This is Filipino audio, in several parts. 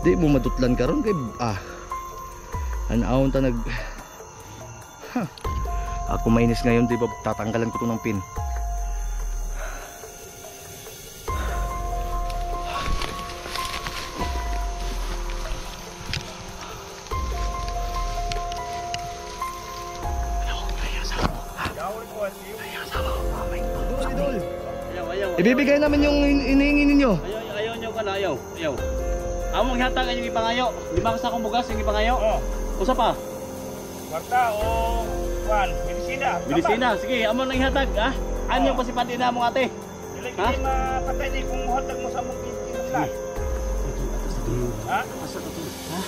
Di mo matutlan karon kay anaon ta nag ako mainis ngayon, di ba tatanggalan ko to ng pin. Ibibigay namin yung hinihingi ninyo. Ayaw nyo ka na, ayaw. Among ihatag ang yung ipangayo. 5 sa akong bugas yung ipangayo. Usa pa? Kwarta o kuan, medisina. Sige, among nang ihatag, ha? Ano pa si pati na mong ate? Dili kini mapatay ni kung hatag mo sa mong kinila. Ha? Asa ka to? Ha?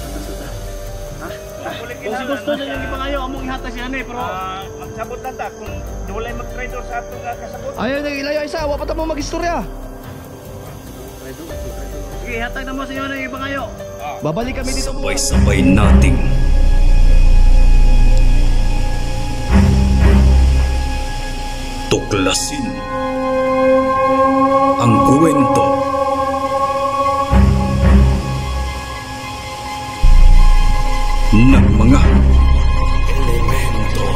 Kung si gusto na yung ipangayo, among ihatag siya ni, pero magsabot lang ta kung walay mag-traitor sa ato nga kasabot. Ayaw na ilayo isa, wa pa ta mo mag-istorya. sige, ihatag na mo sa inyo na yung ipangayo. Babalik kami dito. Sabay-sabay nating tuklasin ang kwento ng mga elemento.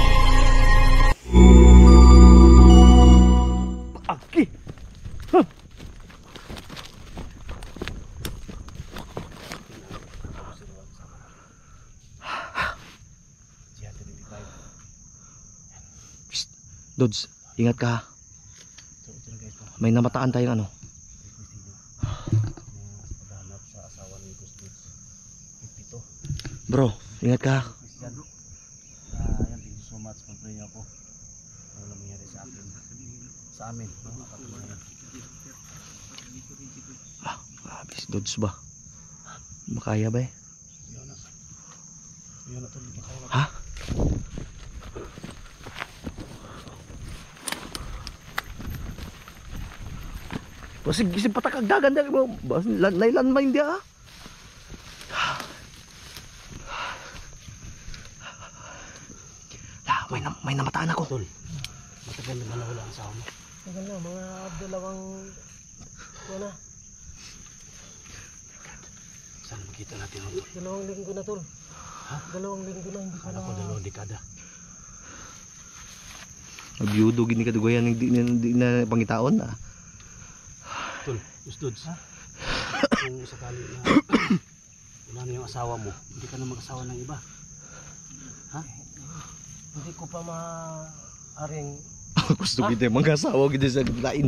Aki. Dods, ingat ka. May namataan tayong ano. Bro, ingat ka. Thank you so much for praying ako. Wala mangyari sa akin. Sa amin. Habis Dods ba? Makaya ba eh? Ha? Sige, patakag dagan mo. Nailan ba hindi ah? May namataan ako. Tol, matagal na wala ang asawa mo. Tagal na, mga dalawang wala. Saan makita natin ang tol? 2 linggo na tol. Ha? 2 linggo na hindi pa Kala ko 2 dekada. Nabyudo gini kadugoyan hindi na pangitaon na. Tol, Dods. Kung sakali na wala na yung asawa mo, hindi ka na mag-asawa ng iba. Ha? Hindi ko pa maaring Gusto kita mag-asawa kita sa lain.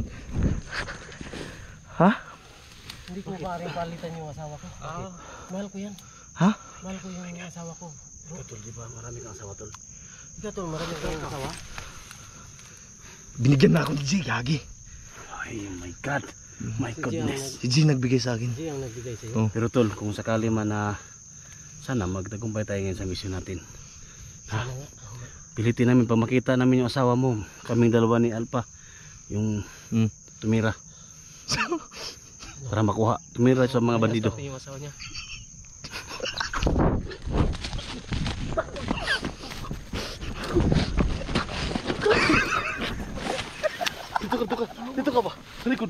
Ha? hindi ko maaring palitan yung asawa ko. Mahal ko yan. Ha? Mahal ko yung asawa ko. Ikaw, Tol, di ba marami kang asawa, Tol? Ikaw tol, marami kang asawa. Binigyan na ako ni G, gagi. Ay, my God. My goodness. Si G nagbigay sa akin. Hindi ang nagbigay sa'yo. Oh. Pero Tol, kung sakali man na sana magtagumpay tayo ngayon sa misyon natin. Ha? Sana nga. Pilitin namin pag makita namin yung asawa mo, kaming dalawa ni Alpha, yung tumira. Para makuha, tumira sa mga bandido. Sabi yung asawa niya. Dito ka ba? Sa likod.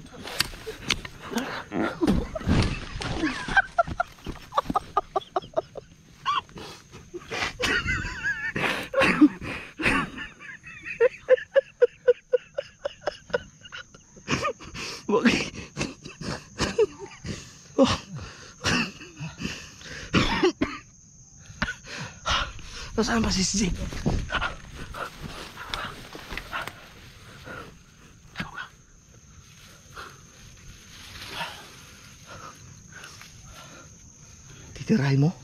Nasaan ba si G? Titirahin mo?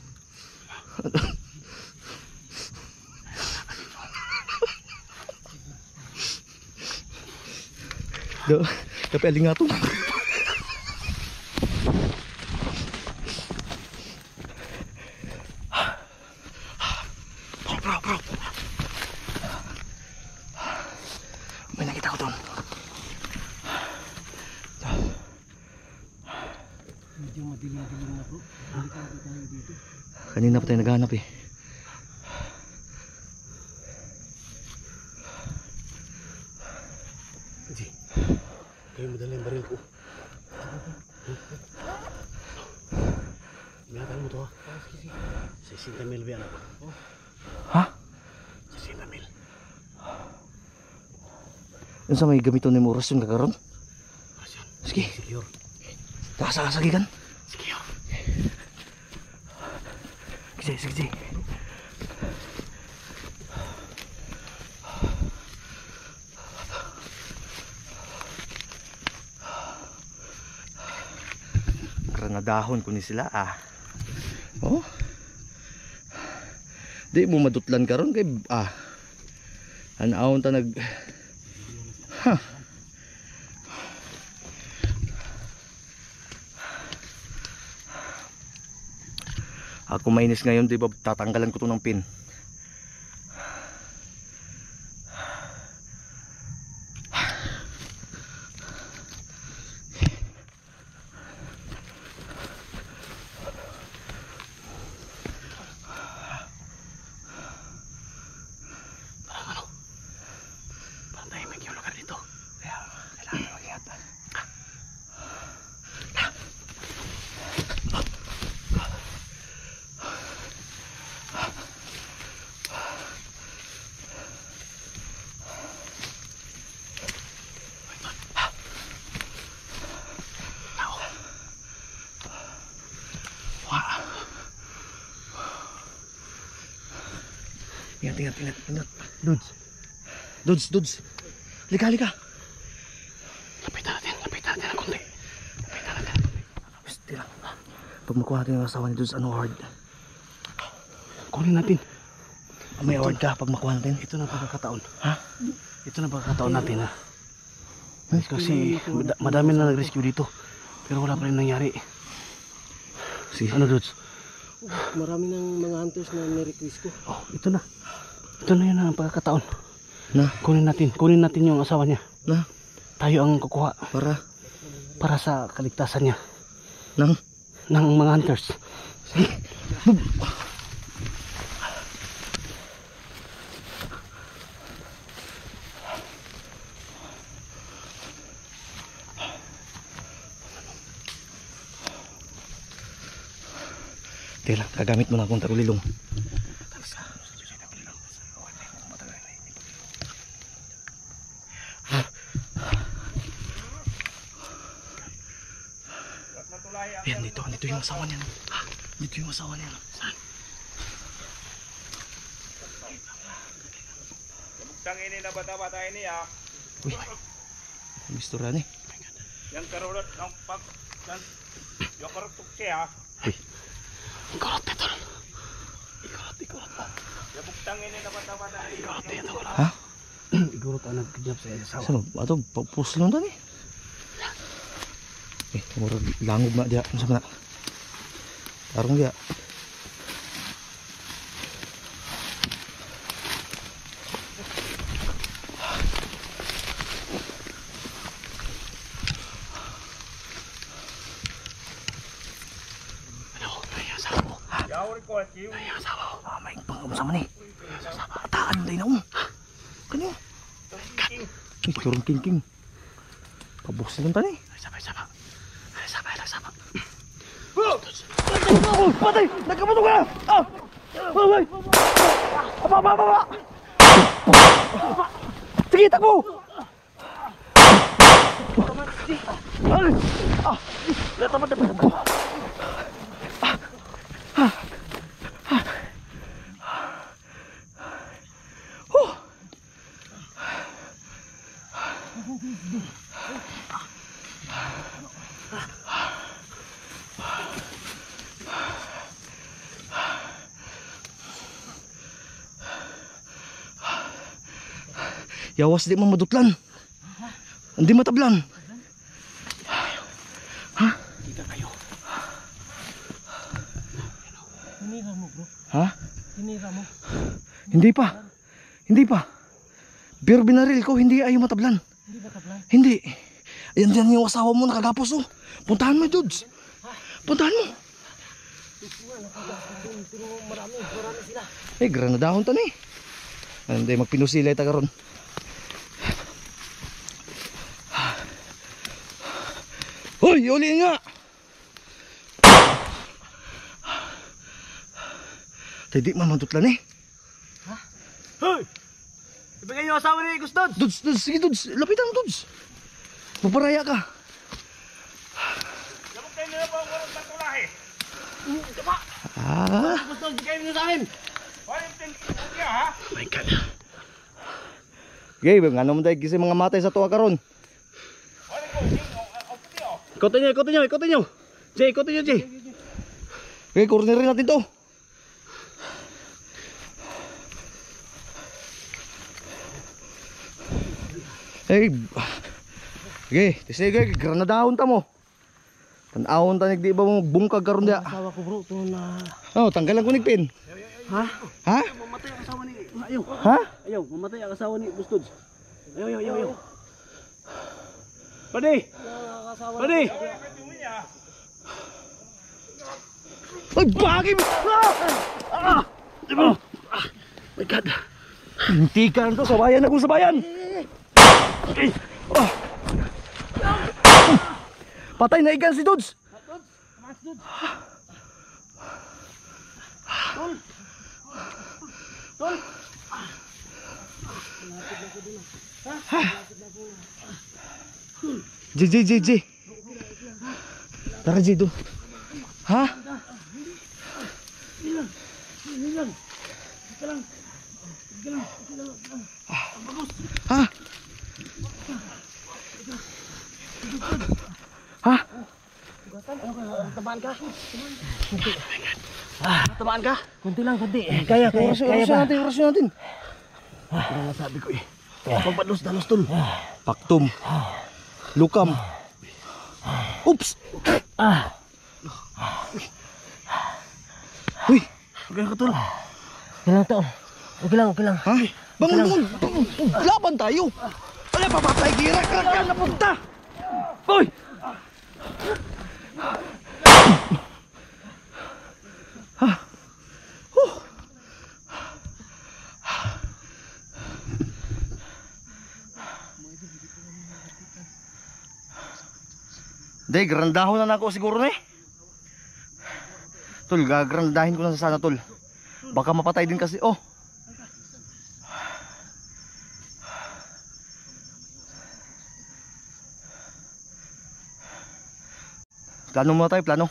Tapi aling nga to. Bro. May nakita ko doon. Medyo madilim-dilim na po. Hindi ka tayo dito. Kanina pa tayo naghahanap eh. Hindi. Kayo madala yung baril ko. Binatang mo to ha. 60,000 biya na. Ha? 60,000. Yun sa may gamiton ni Moras yung kakaroon? Sige. Secure. Takasakasagi kan? Secure. Sige. Nadahon ko ni sila oh di mo madutlan karon kay anaon ta nag ako mainis ngayon, di ba tatanggalan ko to ng pin. Ingat. Dudes. Halika. Lapitan natin ng konti. Pwede lang. Pag makuha natin yung asawa ni Dudes, ano award? Kunin natin. May award ka pag makuha natin. Ito na pagkakataon. Ha? Ito na pagkakataon natin ha. Kasi madami na nag-rescue dito. Pero wala pa rin nangyari. Sige. Ano Dudes? Marami ng mga hunters na nirequest ko. Oh, ito na. Ito na yun ang pagkakataon. Na? Kunin natin yung asawa niya. Na? Tayo ang kukuha. Para sa kaligtasan niya. ng mga hunters. Sige. Teka lang, gagamit mo na akong tagulilong. Ayan, dito yung asawa niya. Dito yung asawa niya. Saan? Kabugtang ini na bata-bata ini Uy, Mr. Rani. Yang karulot ng yung karutok siya Ikurot ito. Ikurot. Kabugtang ini na bata-bata ini. Ikurot ito. Ha? Ikurot ang nagkidnap sa asawa. Saan? Ato, puslong doon eh. Murag langob na dia. Ano na? Tarong dia. May pangam sama ni. Taan day na mo. Kanyo. Turun king. Kabos na tani. Sabay. Patay! Nagkamatog ka na! Ay! Aba! Sige, takbo! Ay! Tamat. Yawas di mamadutlan. Hindi matablan. Ha? Kita kayo. Hinira mo bro. Ha? Hinira mo. Hindi pa. Pero binaril ko, hindi ayaw matablan. Hindi ba tablan? Hindi. Ayan dyan yung asawa mo nakagapos oh. Puntahan mo dudes. Puntahan mo. Pero marami sila. Granadahon to ni. Hindi magpinusilay ta karon. Hoy, uli nga. Tay di man mantutlan eh. Hoy! Ibigay niyo asawa ni Gustods. Dudes, sige Dudes. Lapitan mo Dudes. Maparaya ka. Labog kayo nila po ang walang tatulahe. Ah. Gustods, bigay niyo sa akin. Walang tinitya ha? Oh my God. Okay, nga naman tayo kasi mga matay sa tuwa karon. Walang ko, o puti o. Ikotin nyo. Jay, ikotin nyo, Jay. Okay, cornerin natin to. Hey. Okay, sige, granadahon ta mo. Tanawon ta di ba mo bungkag karon dia. Asawa ko bro, ito na... Oh, tanggalan ko pin. Ha? Ha? Mamatay ang asawa ni... Ayaw. Ha? Ayaw, mamatay ang asawa ni Gustods. Ayaw. Pwede! Asawa Pwede! Ay, bagay mo! My God. Hindi ka na to, sabayan ako sabayan! Patay na ikan si Dudes! J. Tara J, doon. Ha? Ha? Ha? Tamaan ka? Tamaan ka? Kunti lang, kunti. Kaya orasyon natin. Ano nasabi ko eh. Pagpalos-dalos tol. Paktum. Lukam. Oops! Uy! Okay ka tol. Okay lang to. Okay lang. Ha? Bangon! Laban tayo! Wala papatay, gira ka na punta! Uy! Ha? Day, grandahon na ako siguro na eh. Tol, gagrandahin ko na sana tol. Baka mapatay din kasi. Oh. Plano muna tayo, plano.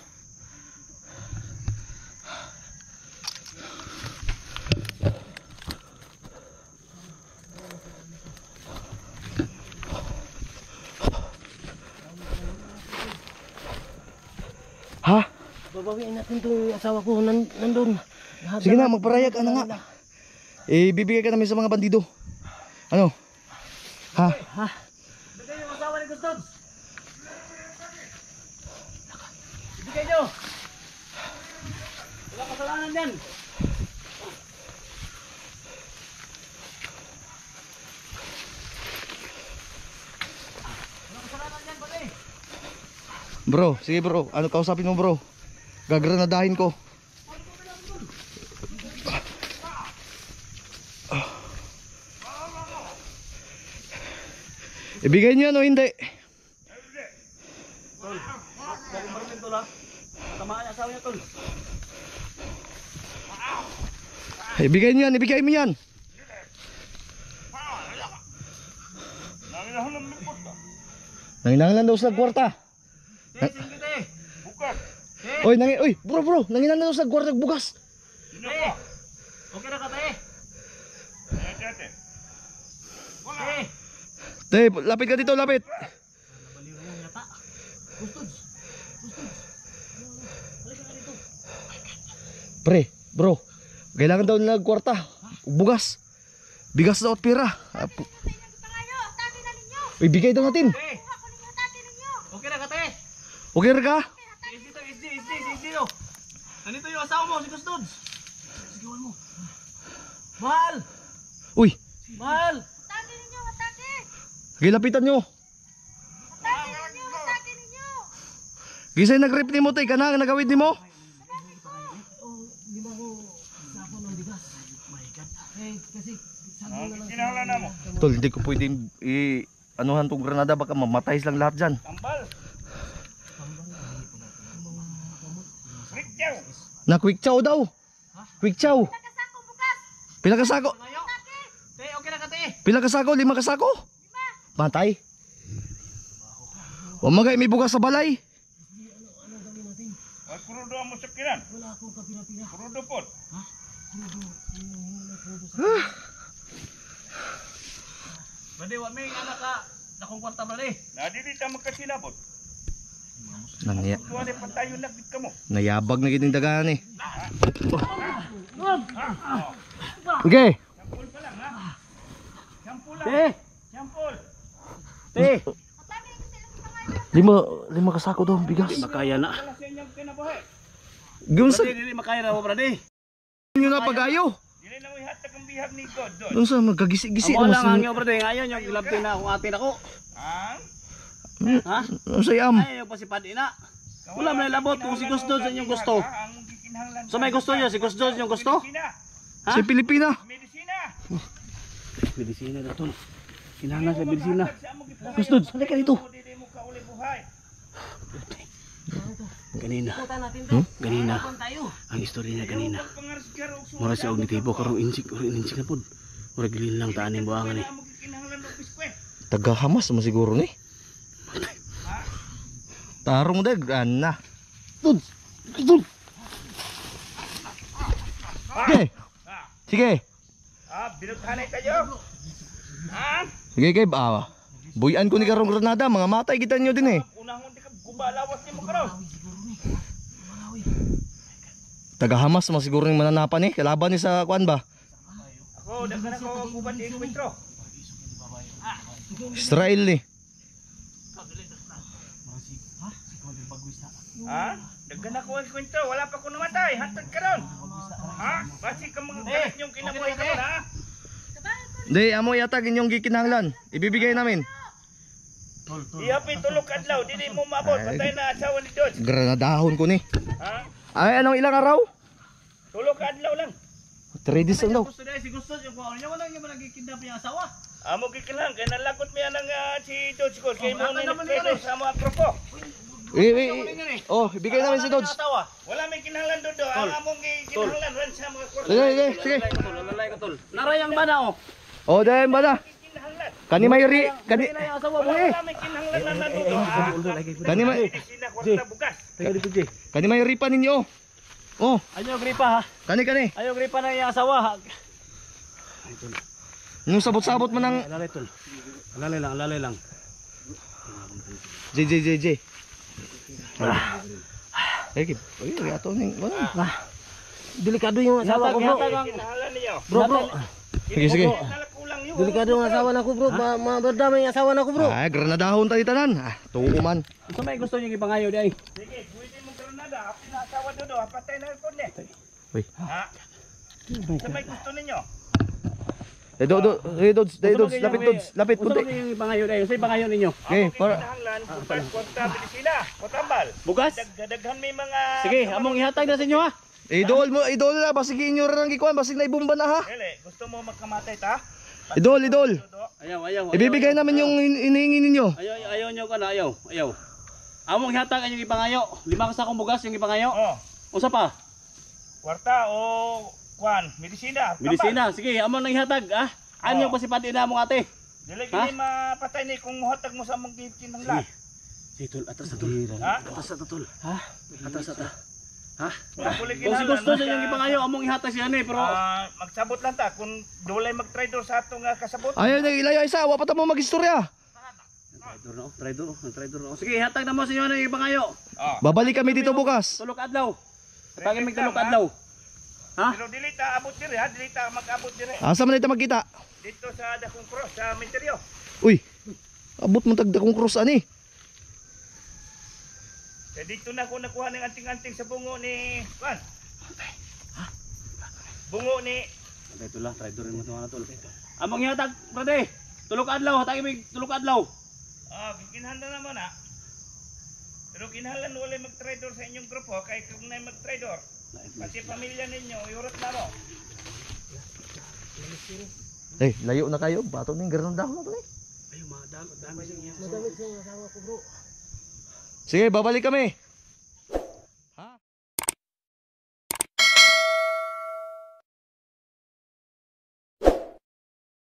Ha? Babawiin natin itong asawa ko nandun. Sige na, magparaya ka na nga. Bibigay ka namin sa mga bandido. Ano? Ha? Ibigay niyo asawa ni Gustods. Ibigay niyo. Wala kasalanan yan. Bro, sige bro. Ano kausapin mo bro? Gagranadahin ko. Ibigay niyo yan o hindi? Marunong tol ha. Tamaan ang asawa niya tol. Ibigay niyo yan, ibigay mo yan. Nanginangan daw sa kwarta. Singkit eh. Bukas. Oy, bro, nanginangan daw sa kwarta bugas. Okay na ka tayo. Te, lapit ka dito, lapit. Pre, bro, kailangan daw nila kwarta. Bugas. Bigas daw at pera. Ibigay daw natin. Okay na ka tayo. Okay ra ka? SD. Nandito yung asawa mo, si Gustods. Sigawan mo. Mahal! Uy, Mahal! gilapitan nyo. Gisay nag-rip ni mo, tay, ka na, nagawid ni mo. Kinahanglan na mo. Tol, hindi ko pwedeng anuhan tong granada, baka mamatay silang lahat dyan. Tambal. Quick chow. Na quick chow daw. Quick chow. Pila ka sako? Te, okay na ka te. Pila ka sako? 5 ka sako? Patay. Wa magay may bugas sa balay. Ay, kurudo ang musakiran. Wala akong kapila-pila. Kurudo po. Brade, wa may anak ka. Dakong kwarta brade. Nadili ta magkasinabot. Nangya. Tuwa ni patayo lagit ka mo. Nayabag na giting dagan eh. Okay. Sampol pa lang, ha? Sampol lang. Te, Sampol. te. 5 ka sako daw bigas. Di makaya na. Wala sa inyong kinabuhi. Gunsa Brade, dili makaya na mo brade. nyo na pagayo. Dili na mo ihatag ang bihag ni God doon. Gunsa magkagisi-gisi Amo naman lang sa. ang iyo brade. Ngayon yung ilabti na akong atin ako. Ang? Ha? Gunsa am. Ayaw pa si Padi na. Wala man labot kung si gusto sa inyong gusto. Ang gikinahanglan. So may gusto niyo, si gusto yung gusto? Medisina. Ha? Si Pilipina. Medisina. Medisina na tol. Kinahanglan sa medisina. Gusto, sali ka dito. Dili mo ka uli buhay. Ganina. Punta natin to. Ganina. Punta tayo. Ang istorya niya ganina. Pangarasgar og suwag. Mura siya og nitibo karong insik na pud. Mura gilin lang taanin buangan ni. Ang gikinahanglan og biskwe. Taga-Hamas mo siguro ni. Tarong dag ana. Tud. Tud. Okay. Sige. Binuthanay tayo. Ha? Sige kay ba. Buyan ko ni karong granada, mga matay kita nyo din eh. Unahon di ka gubalawas ni mo karon. Taga-Hamas mo siguro yung mananapan eh. Kalaban ni sa kuan ba? Ako daghan ako guban di enkwentro. Israel ni. Ha? Daghan ako ang kwento, wala pa ko namatay, hantod karon. Ha? Basi ka mga galit yung kinabuhi karon ha? Di, amo yatag inyong gikinahanglan. Ibibigay namin. Ihapi tulog adlaw, dili mo maabot, patay na asawa ni Dodge. Granadahon ko ni. Ha? Ay, anong ilang araw? Tulog adlaw lang. 3 days lang daw. Gusto dai si gusto yung kuan niya wala niya man nagkikidnap yung asawa. Amo gikinahang kay nalakot mi anang si Dodge ko kay mo hatan ni naman Pedro ni sa mga grupo. Oh, ibigay namin si Dodge. Asawa. Wala may kinahanglan dodo, ang among gikinahanglan ran sa mga grupo. Sige, sige. Lalay ka tol. Narayang ba na oh? Oh, dahil ba na? Kinahanglan. Kani mayri, kani Na yung asawa mo Wala, eh. wala may kinahanglan na nadudo. kani may Medisina kwarta bukas. kani mayri pa ninyo. Oh, Ayaw gripa ha. kani. Ayaw gripa na yung asawa. Nung sabot-sabot man ng Alalay tol. Alalay lang. JJJJ. Ay, ato ning wala. Delikado yung asawa ko bro. Kinahanglan niyo. Bro. Sige, sige. Nalakulang yun. Delikado yung asawa na ko bro. Maberdamay yung asawa na ko bro. Ay, granadahon tayo tanan. Ah, tuo man. Ito may gusto niyo ipangayo di ay. Sige, pwede mo granada. Api na asawa dodo, patay na ko ni. Uy. Ha? Sa may gusto ninyo? Lapit Gusto punti. niyo ipangayo di ay. Sa ipangayo ninyo. Okay, para Kinahanglan, bukas kwarta medisina, kotambal. Bugas? Daghan may mga Sige, among ihatag na sa inyo ha. idol na basig inyo ra nang gikuan, basig na ibumba na ha. Dili, gusto mo magkamatay ta? Idol. Dodo. Ayaw. Ibibigay namin yung hinihingi ninyo. Ayaw nyo ka na, ayaw. Among ihatag ang ipangayo. 5 ka sakong bugas yung ipangayo. Oh, Usa pa? kwarta o kwan, medisina. kambal. Medisina. Sige, among nang ihatag ah. Ano yung pasipati na mong ate? Dili gini mapatay ni kung muhatag mo sa mong kinahanglan. Si tol, atas na tol. Ha? Atas na tol. Ha? Atas na ta. Ha? Wala puli Kung si gusto sa inyong ipangayo, among ihatag siya ni pero magsabot lang ta kung dulay mag-trader sa atong kasabot. Ayaw na ilayo isa, wa pa ta mo magistorya. Traidor no. Sige, ihatag na mo sa inyo ng ipangayo. Oh. Babalik kami dito bukas. Tulok adlaw. Hatagin mig tulok adlaw. Ha? Pero dili ta abot dire ha, dili ta mag-abot dire. Asa man ito magkita? Dito sa Dakong Cross sa Minteryo. Uy. Abot mo tagda kong cross ani. Eh dito na ko nakuha ng anting-anting sa bungo ni Kwan. Bungo ni Traidor mo to tol. Among ihatag, brade. Tulok adlaw, hatagin mig tulok adlaw. Gikinahanglan naman ha. Pero kinahanglan wala mag-trader sa inyong grupo kay kung na mag-trader. Pati pamilya ninyo, iurot na mo. Eh, layo na kayo. Bato ning granadahon na to eh. Ayo, madami Madamit yung asawa ko bro. Sige, babalik kami.